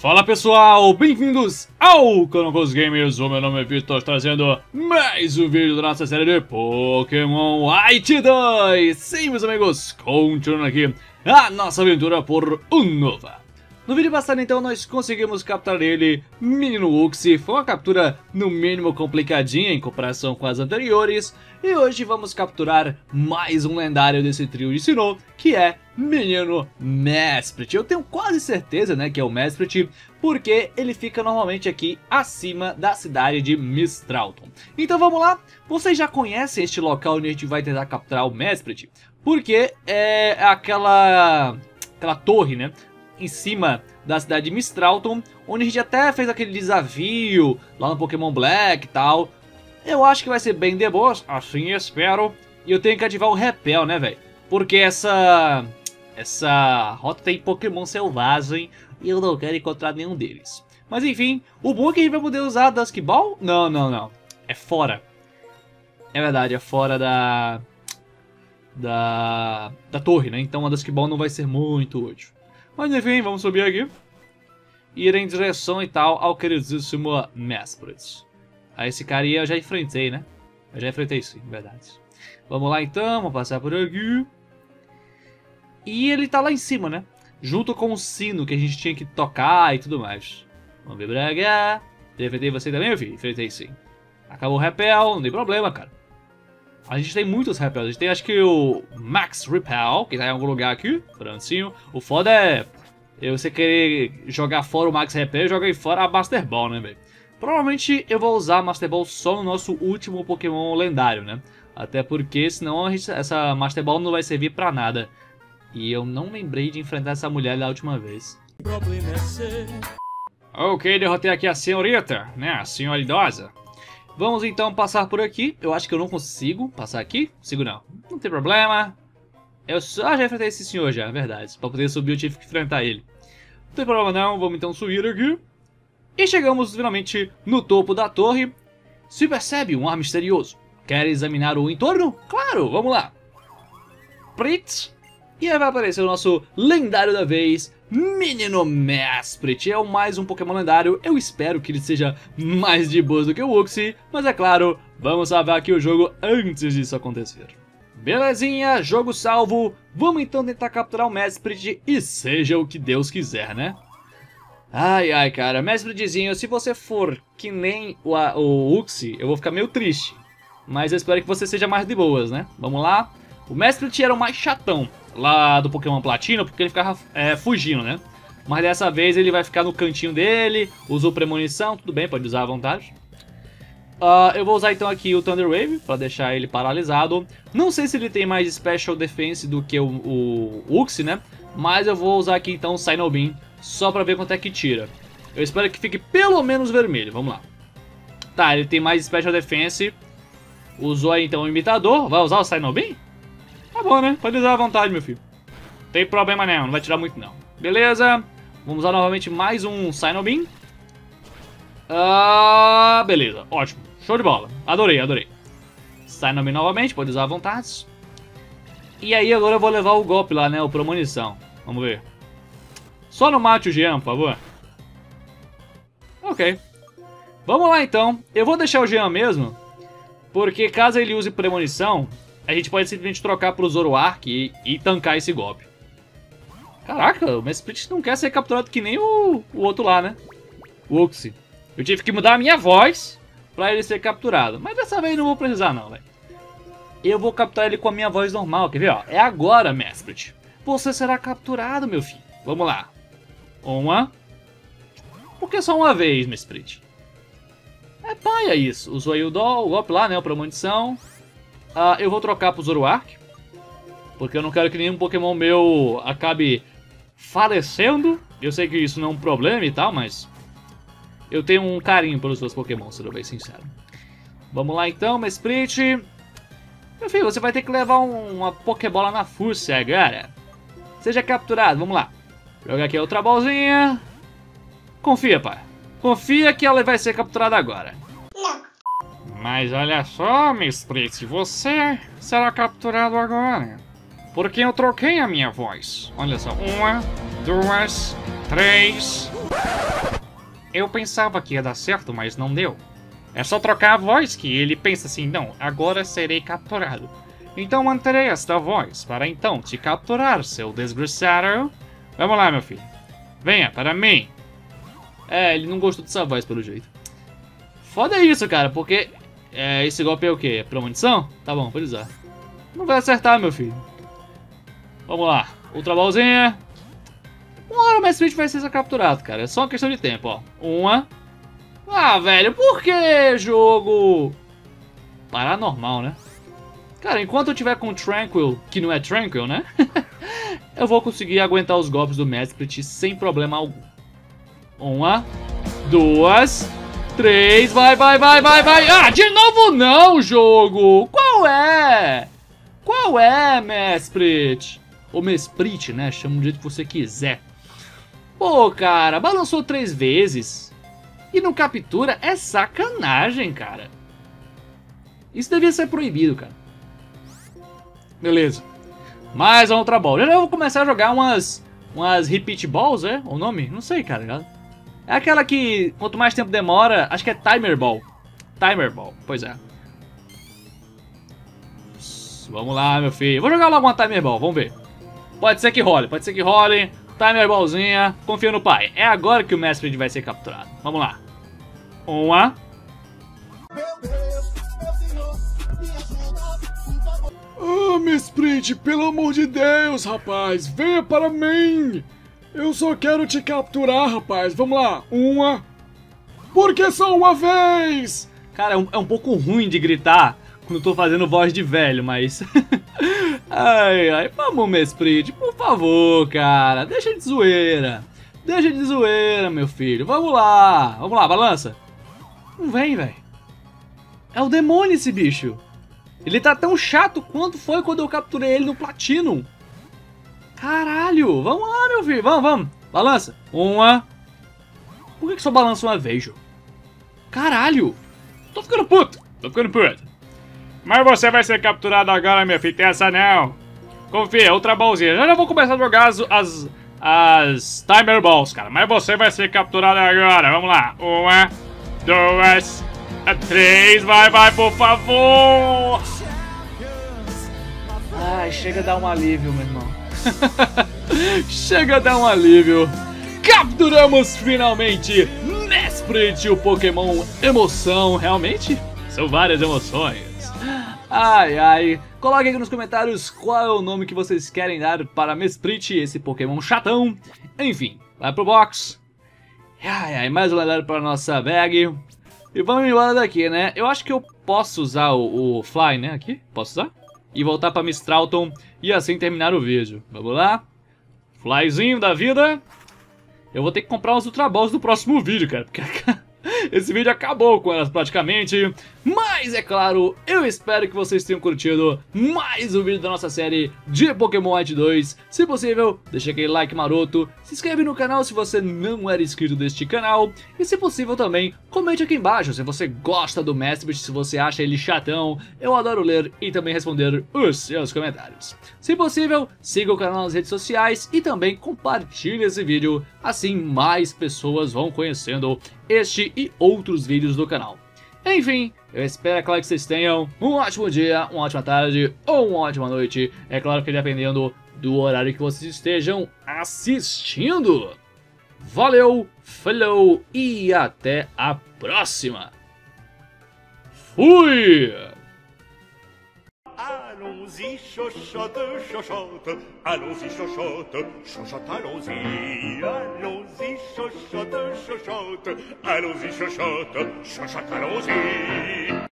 Fala pessoal, bem-vindos ao canal dos Gamers, o meu nome é Vitor, trazendo mais um vídeo da nossa série de Pokémon White 2. Sim, meus amigos, continuando aqui a nossa aventura por Unova. No vídeo passado então nós conseguimos capturar ele, Menino Uxie. Foi uma captura no mínimo complicadinha em comparação com as anteriores. E hoje vamos capturar mais um lendário desse trio de Sinnoh, que é Menino Mesprit. Eu tenho quase certeza, né, que é o Mesprit, porque ele fica normalmente aqui acima da cidade de Mistralton. Então vamos lá, vocês já conhecem este local onde a gente vai tentar capturar o Mesprit? Porque é aquela torre, né, em cima da cidade de Mistralton, onde a gente até fez aquele desafio lá no Pokémon Black e tal. Eu acho que vai ser bem de boas, assim espero. E eu tenho que ativar o Repel, né, velho? Porque essa rota tem Pokémon selvagem e eu não quero encontrar nenhum deles. Mas enfim, o bom é que a gente vai poder usar a Dusk Ball? Não. É fora. É verdade, é fora da torre, né? Então a Dusk Ball não vai ser muito útil. Mas enfim, vamos subir aqui e ir em direção e tal ao queridíssimo Mesprit. A esse carinha eu já enfrentei, né? Eu já enfrentei sim, verdade. Vamos lá então, vamos passar por aqui. E ele tá lá em cima, né? Junto com o sino que a gente tinha que tocar e tudo mais. Vamos vir pra cá. Enfrentei você também, meu filho? Enfrentei sim. Acabou o repel, não tem problema, cara. A gente tem muitos repels. A gente tem acho que o Max Repel, que tá em algum lugar aqui. Francinho. O foda é você querer jogar fora o Max Repel e jogar fora a Master Ball, né, velho? Provavelmente eu vou usar a Master Ball só no nosso último Pokémon lendário, né? Até porque senão essa Master Ball não vai servir pra nada. E eu não lembrei de enfrentar essa mulher da última vez. Ok, derrotei aqui a senhorita, né? A senhora idosa. Vamos então passar por aqui. Eu acho que eu não consigo passar aqui. Consigo não. Não tem problema. Eu só já enfrentei esse senhor já, é verdade. Pra poder subir eu tive que enfrentar ele. Não tem problema não. Vamos então subir aqui. E chegamos finalmente no topo da torre. Se percebe um ar misterioso. Quer examinar o entorno? Claro, vamos lá. Pritz. E aí vai aparecer o nosso lendário da vez, Menino Mesprit. É mais um Pokémon lendário, eu espero que ele seja mais de boas do que o Uxie, mas é claro, vamos salvar aqui o jogo antes disso acontecer. Belezinha, jogo salvo, vamos então tentar capturar o Mesprit e seja o que Deus quiser, né? Ai, cara, Mespritzinho, se você for que nem o Uxie, eu vou ficar meio triste. Mas eu espero que você seja mais de boas, né? Vamos lá. O Mesprit era o mais chatão lá do Pokémon Platina, porque ele ficava fugindo, né? Mas dessa vez ele vai ficar no cantinho dele, usou premonição, tudo bem, pode usar à vontade. Eu vou usar então aqui o Thunder Wave, pra deixar ele paralisado. Não sei se ele tem mais Special Defense do que o Uxie, né? Mas eu vou usar aqui então o Sinnoh Beam, só pra ver quanto é que tira. Eu espero que fique pelo menos vermelho, vamos lá. Tá, ele tem mais Special Defense. Usou aí então o Imitador, vai usar o Sinnoh Beam? Tá bom, né? Pode usar à vontade, meu filho. Não tem problema não vai tirar muito não. Beleza. Vamos usar novamente mais um Sinnoh Beam. Beleza, ótimo. Show de bola. Adorei. Sinnoh Beam novamente, pode usar à vontade. E aí agora eu vou levar o golpe lá, né? O Premonição. Vamos ver. Só não mate o Jean, por favor. Ok. Vamos lá então. Eu vou deixar o Jean mesmo, porque caso ele use Premonição, a gente pode simplesmente trocar pro Zoroark e tancar esse golpe. Caraca, o Mesprit não quer ser capturado que nem o outro lá, né? O Uxie. Eu tive que mudar a minha voz pra ele ser capturado. Mas dessa vez não vou precisar não, velho. Eu vou capturar ele com a minha voz normal, quer ver, ó? É agora, Mesprit. Você será capturado, meu filho. Vamos lá. Uma. Por que só uma vez, Mesprit? É paia isso. Usou aí o golpe lá, né? O Premonição. Eu vou trocar pro Zoroark, porque eu não quero que nenhum Pokémon meu acabe falecendo. Eu sei que isso não é um problema e tal, mas eu tenho um carinho pelos seus Pokémon, sendo bem sincero. Vamos lá então, Mesprit. Meu filho, você vai ter que levar uma Pokébola na força agora. Seja capturado, vamos lá. Jogar aqui outra bolzinha. Confia, pai. Confia que ela vai ser capturada agora. Mas olha só, Mesprit, você será capturado agora. Porque eu troquei a minha voz. Olha só, 1, 2, 3... Eu pensava que ia dar certo, mas não deu. É só trocar a voz que ele pensa assim, não, agora serei capturado. Então manterei esta voz para então te capturar, seu desgraçado. Vamos lá, meu filho. Venha para mim. É, ele não gostou dessa voz pelo jeito. Foda isso, cara, porque... esse golpe é o quê? É premonição? Tá bom, pode usar. Não vai acertar, meu filho. Vamos lá. Ultra Ballzinha. Uma hora o Mestre Split vai ser capturado, cara. É só uma questão de tempo, ó. Uma. Ah, velho, por que jogo? Paranormal, né? Cara, enquanto eu tiver com Tranquil, que não é Tranquil, né? Eu vou conseguir aguentar os golpes do Mestre Split sem problema algum. Uma. Duas. 3, vai. Ah, de novo não, jogo. Qual é? Qual é, Mesprit? Ou Mesprit, né? Chama do jeito que você quiser. Pô, cara, balançou 3 vezes. E não captura? É sacanagem, cara. Isso devia ser proibido, cara. Beleza. Mais uma Ultra Ball. Já vou começar a jogar umas Repeat Balls, é? O nome? Não sei, cara. É aquela que, quanto mais tempo demora, acho que é Timer Ball. Timer Ball, pois é. Vamos lá, meu filho. Vou jogar logo uma Timer Ball, vamos ver. Pode ser que role, pode ser que role. Timer Ballzinha, confia no pai. É agora que o Mesprit vai ser capturado. Vamos lá. Uma. Ah, Mesprit, pelo amor de Deus, rapaz. Venha para mim. Eu só quero te capturar, rapaz. Vamos lá. Uma. Porque só uma vez. Cara, é um pouco ruim de gritar quando eu tô fazendo voz de velho, mas... ai, vamos, Mesprit, por favor, cara. Deixa de zoeira. Deixa de zoeira, meu filho. Vamos lá, balança. Não vem, velho. É o demônio esse bicho. Ele tá tão chato quanto foi quando eu capturei ele no Platinum. Caralho, vamos lá, meu filho, vamos. Balança. Uma. Por que só balança uma vez, Jô? Caralho. Tô ficando puto. Mas você vai ser capturado agora, meu filho, tem essa não. Confia, outra ballzinha. Já vou começar a jogar as Timer Balls, cara. Mas você vai ser capturado agora, vamos lá. Uma, duas, 3, vai, por favor. Ai, chega a dar um alívio, meu irmão. Chega a dar um alívio. Capturamos finalmente Mesprit, o Pokémon emoção. Realmente, são várias emoções. Ai. Coloquem aqui nos comentários qual é o nome que vocês querem dar para Mesprit, esse Pokémon chatão. Enfim, vai pro box. Ai, mais um lendário para nossa bag. E vamos embora daqui, né? Eu acho que eu posso usar o Fly, né? Aqui, posso usar? E voltar pra Mistralton e assim terminar o vídeo. Vamos lá. Flyzinho da vida. Eu vou ter que comprar uns Ultra Balls no próximo vídeo, cara. Porque esse vídeo acabou com elas praticamente. Mas, é claro, eu espero que vocês tenham curtido mais um vídeo da nossa série de Pokémon White 2. Se possível, deixa aquele like maroto. Se inscreve no canal se você não era inscrito deste canal. E se possível também, comente aqui embaixo se você gosta do Mesprit, se você acha ele chatão. Eu adoro ler e também responder os seus comentários. Se possível, siga o canal nas redes sociais e também compartilhe esse vídeo. Assim mais pessoas vão conhecendo este e outros vídeos do canal. Enfim, eu espero, é claro, que vocês tenham um ótimo dia, uma ótima tarde ou uma ótima noite. É claro que dependendo do horário que vocês estejam assistindo. Valeu, falou e até a próxima. Fui! Allons-y, chochotte, chochotte, allons-y, chochotte, chochotte, allons-y. Allons-y, chochotte, chochotte, allons-y, chochotte, chochotte, allons-y.